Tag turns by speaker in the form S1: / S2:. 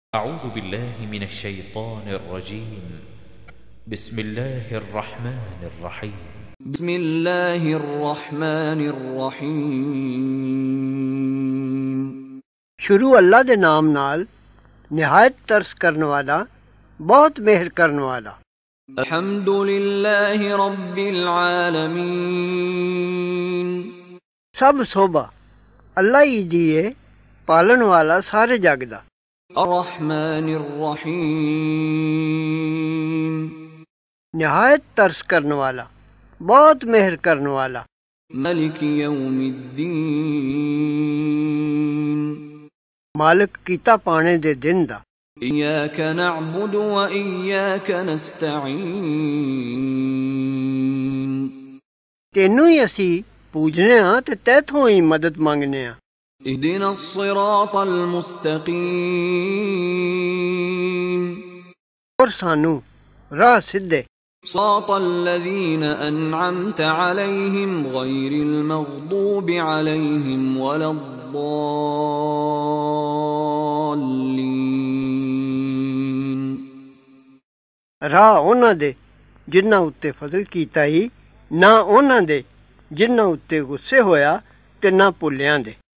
S1: अऊज़ु बिल्लाहि मिनश शैतानिर रजीम बिस्मिल्लाहिर रहमानिर रहीम
S2: बिस्मिल्लाहिर रहमानिर रहीम।
S3: शुरू अल्लाह दे नाम नाल निहायत तरस करने वाला बहुत मेहर करने वाला।
S2: अल्हम्दुलिल्लाहि रब्बिल आलमीन।
S3: सब सोभा अल्लाह ही दी है, पालन वाला सारे जग दा।
S2: अर्रहमानिर रहीम।
S3: निहायत तरस करने वाला बहुत मेहर करने वाला।
S2: मलिक यौमिद्दीन।
S3: मालिक कीता पाने दे दिन दा।
S2: इय्याक नअबुदु व इय्याक नस्तईन।
S3: तेनू ही असी पूजने हां ते तैथों ही मदद मंगने हां।
S2: इहदिना सिरातल मुस्तकीम।
S3: और सानू राह सिद्धे।
S2: सिरातल लज़ीना अनअमत अलैहिम गैरिल मग़दूबि अलैहिम वलद्दाल्लीन।
S3: राह उन्हां दे जिन्हां उत्ते फजल कीता ही, ना उन्हां दे जिन्हां उत्ते गुस्से होया ते ना भुल्लियां दे।